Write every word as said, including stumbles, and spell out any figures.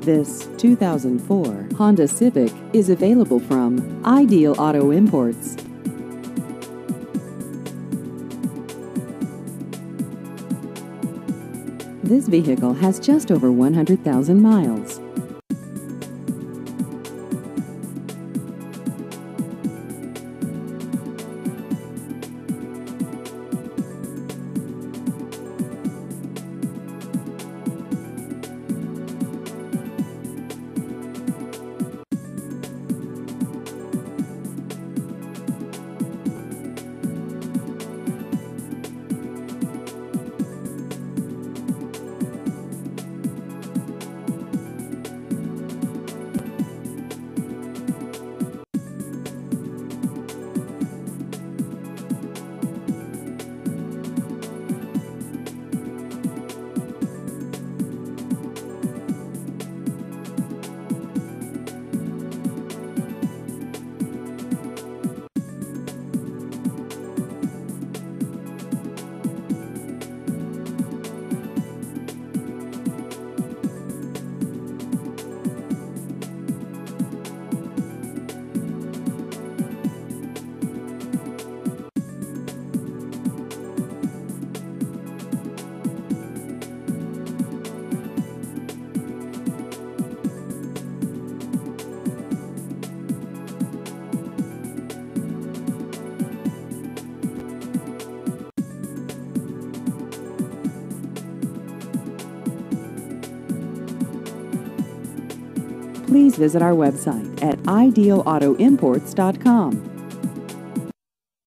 This two thousand four Honda Civic is available from Ideal Auto Imports. This vehicle has just over one hundred thousand miles. Please visit our website at ideal auto imports dot com.